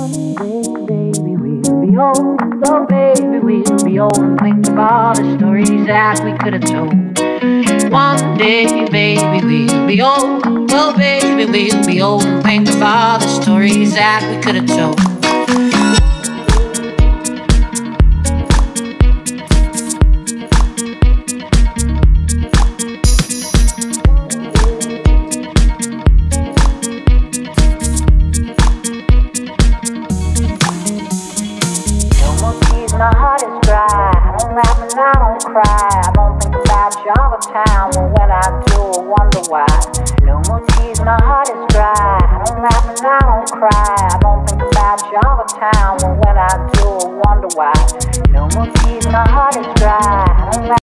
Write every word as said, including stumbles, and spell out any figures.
Baby, we'll be old. Oh, baby, we'll be old and think of all the stories that we could have told. One day, baby, we'll be old. Oh, baby, we'll be old and think of all the stories that we could have told. My heart is dry, I don't laugh and I don't cry. I don't think about you all the time, but when I do, I wonder why. No more tears, my heart is dry, I don't laugh and I don't cry. I don't think about you all the time, but when I do, I wonder why. No more tears, my heart is dry, I don't laugh